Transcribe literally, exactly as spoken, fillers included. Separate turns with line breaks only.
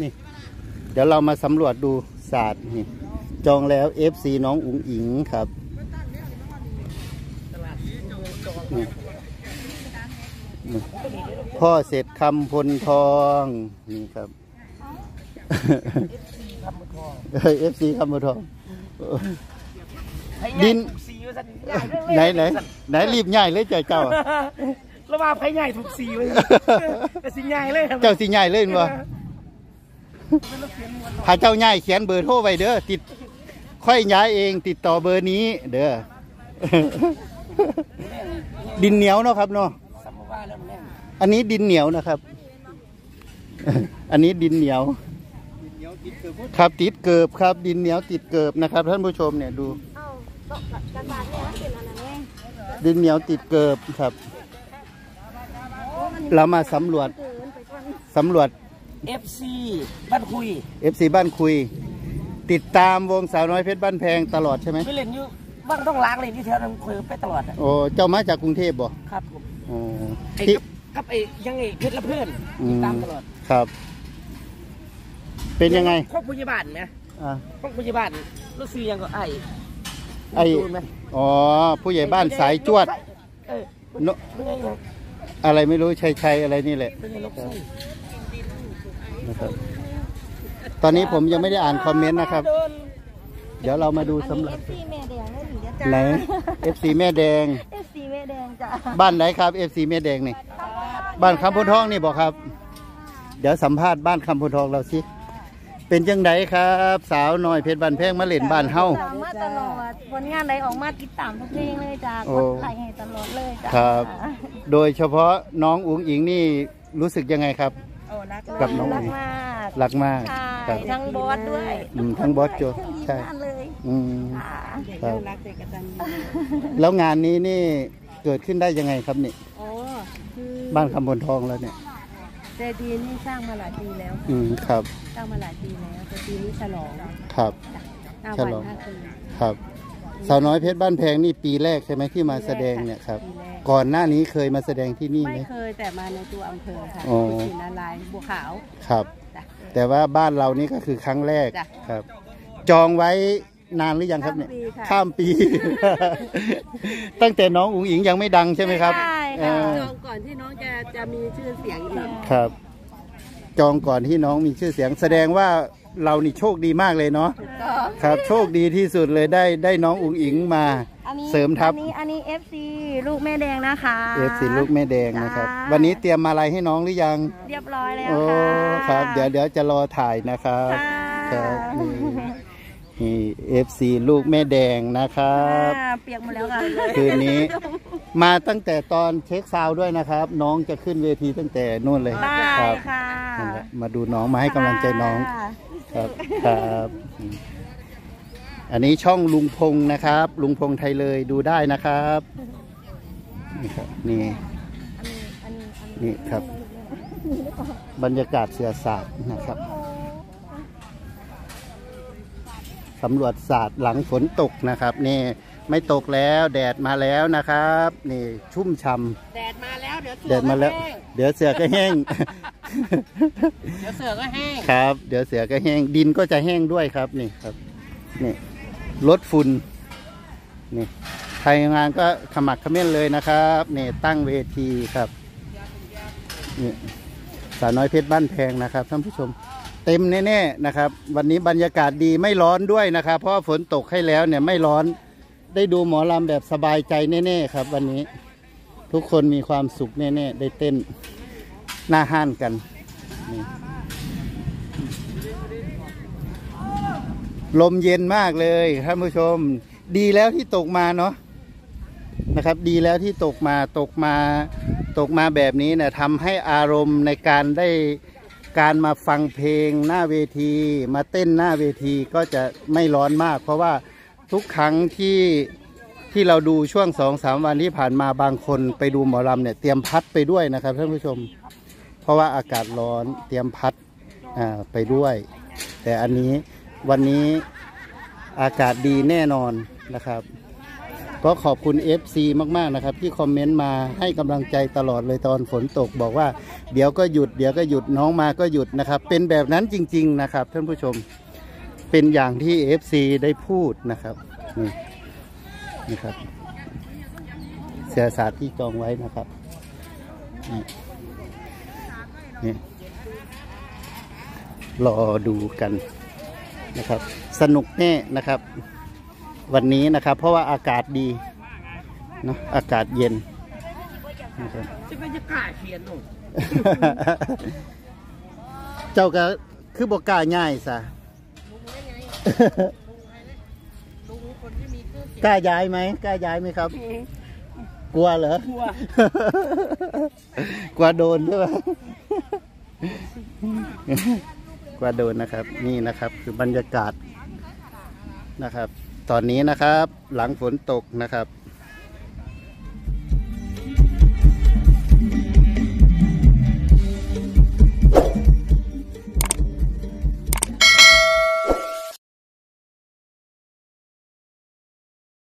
นี่เดี๋ยวเรามาสำรวจดูศาสตร์นี่จองแล้ว เอฟ ซี น้องอุ๋งอิงครับนี่พ่อเสร็จคำพลทองนี่ครับเอฟซีคำพลทองดินไหนไหนไหนรีบใหญ่เลยเจ้าเจ้า
แล้วมาไผ่ใหญ่ถูกสีเลยแต่สีใหญ่เลย
เจ้าสีใหญ่เลยมั้ยถ้าเจ้าใหญ่เขียนเบอร์โทรไว้เด้อติดค่อยย้ายเองติดต่อเบอร์นี้เด้อดินเหนียวเนาะครับเนาะอันนี้ดินเหนียวนะครับอันนี้ดินเหนียวครับติดเกิบครับดินเหนียวติดเกิบนะครับท่านผู้ชมเนี่ยดูดินเหนียวติดเกิบครับเรามาสำรวจสำรวจ
เอฟ ซี บ้านคุย
เอฟ ซี บ้านคุยติดตามวงสาวน้อยเพชรบ้านแพงตลอดใช่ไหม
ไม่เล่นอยู่บ้านต้องล้างเลยที่แถวนั้นคุยไปตลอด
โอ้เจ้ามาจากกรุงเทพบ่
ครับผม
โอ้
ที่กับไอ้ยังไงเพชรละเพื่อนติดตามตลอด
ครับเป็นยังไง
ครอบพยาบาลไหมครอบพยาบาลรู้สึกยังก็ไอ้
ไอ้อ๋อผู้ใหญ่บ้านสายจวดอะไรไม่รู้ชัยชัยอะไรนี่แหละนะครับตอนนี้ผมยังไม่ได้อ่านคอมเมนต์นะครับเดี๋ยวเรามาดูสำหรับไหน เอฟ ซี แม่แดง
เอฟ ซี แม่แดงจ้ะ
บ้านไหนครับ เอฟ ซี แม่แดงนี่บ้านคำพูนทองนี่บอกครับเดี๋ยวสัมภาษณ์บ้านคำพูนทองเราสิเป็นจังไดครับสาวน้อยเพชรบ้านแพงมาเล่นบ้านเฮา
มาตลอดผลงานใดออกมาติดตามทุกเพลงเลยจ้ะกดไลค์ให้ตลอดเลยจ้ะ
ครับโดยเฉพาะน้องอุ๋งอิงนี่รู้สึกยังไงครับกับน้องรักมากรักมาก
ทั้งบอสด้วย
ทั้งบอสโจใช่อืมครับแล้วงานนี้นี่เกิดขึ้นได้ยังไงครับนี่บ้านคำพลทองแล้วเนี่ย
เจดีย์นี่สร้างมาหลายปีแล้ว
อืมครับ
สร้างมาหลายปีแล้วแต่ปีนี้ฉลอง
ครับฉลองครับสาวน้อยเพชรบ้านแพงนี่ปีแรกใช่ไหมที่มาแสดงเนี่ยครับก่อนหน้านี้เคยมาแสดงที่นี่ไหม
ไม่เคยแต่มาในตัวอำเภอค่ะศรีนารายณ์บัวขาว
ครับแต่ว่าบ้านเรานี่ก็คือครั้งแรกครับจองไว้นานหรือยังครับเนี่ยข้ามปีตั้งแต่น้องอุ๋งอิงยังไม่ดังใช่ไหมครับ
ใช่ค่ะจองก่อนที่น้องจะจะมีชื่อเสียงอีก
ครับจองก่อนที่น้องมีชื่อเสียงแสดงว่าเรานี่โชคดีมากเลยเนาะครับโชคดีที่สุดเลยได้ได้น้องอุ๋งอิงมาเสริมทัพ
อันนี้อันนี้ เอฟ ซี ลูกแม่แดงนะคะ
เอฟ ซี ลูกแม่แดงนะครับวันนี้เตรียมมาอะไรให้น้องหรือยัง
เรียบร้อยแล้ว
ค่ะโอ้ครับเดี๋ยวเดี๋ยวจะรอถ่ายนะครับครับนี่ เอฟ ซี ลูกแม่แดงนะครับ
เปียกหมดแล้วค่ะ
คืนนี้มาตั้งแต่ตอนเช็คซาวด้วยนะครับน้องจะขึ้นเวทีตั้งแต่นู่นเลย
ครับ
มาดูน้องมาให้กำลังใจน้องครับครับอันนี้ช่องลุงพงนะครับลุงพงไทยเลยดูได้นะครับนี่ครับนี่นี่ครับบรรยากาศเสือศาสตร์นะครับสำรวจศาสตร์หลังฝนตกนะครับนี่ไม่ตกแล้วแดดมาแล้วนะครับนี่ชุ่มฉ่ำ
แดดมาแล้วเดี๋ยว
แดดมาแล้วเดี๋ยวเสือก็แห้ง
เดี๋ยวเสือก็แห้ง
ครับเดี๋ยวเสือก็แห้งดินก็จะแห้งด้วยครับนี่ครับนี่ลดฝุ่นนี่ไทยงานก็ขมักเขม้นเลยนะครับนี่ตั้งเวทีครับนี่สาวน้อยเพชรบ้านแพงนะครับท่านผู้ชมเต็มแน่ๆนะครับวันนี้บรรยากาศดีไม่ร้อนด้วยนะครับเพราะฝนตกให้แล้วเนี่ยไม่ร้อนได้ดูหมอลำแบบสบายใจแน่ๆครับวันนี้ทุกคนมีความสุขแน่ๆได้เต้นหน้าห้านกันนี่ลมเย็นมากเลยท่านผู้ชมดีแล้วที่ตกมาเนาะนะครับดีแล้วที่ตกมาตกมาตกมาแบบนี้เนี่ยทำให้อารมณ์ในการได้การมาฟังเพลงหน้าเวทีมาเต้นหน้าเวทีก็จะไม่ร้อนมากเพราะว่าทุกครั้งที่ที่เราดูช่วงสองสามวันที่ผ่านมาบางคนไปดูหมอลำเนี่ยเตรียมพัดไปด้วยนะครับท่านผู้ชมเพราะว่าอากาศร้อนเตรียมพัดอ่าไปด้วยแต่อันนี้วันนี้อากาศดีแน่นอนนะครับก็ขอบคุณ เอฟ ซี มากๆนะครับที่คอมเมนต์มาให้กำลังใจตลอดเลยตอนฝนตกบอกว่าเดี๋ยวก็หยุดเดี๋ยวก็หยุดน้องมาก็หยุดนะครับเป็นแบบนั้นจริงๆนะครับท่านผู้ชมเป็นอย่างที่ เอฟ ซี ได้พูดนะครับนี่นี่ครับเสื้อสาดที่จองไว้นะครับนี่นี่รอดูกันนะครับสนุกแน่นะครับวันนี้นะครับเพราะว่าอากาศดีเนาะอากาศเย็นนะครับ
จะเป็นจะกล้าเขียนหนู
เจ้าก็คือบอกกล้าง่ายซะ กล้าย้ายไหมกล้าย้ายไหมครับ กลัวเหรอก
ลัว
กลัวโดนใช่ไหม กลัวโดนนะครับนี่นะครับคือบรรยากาศนะครับตอนนี้นะครับหลังฝนตกนะครับ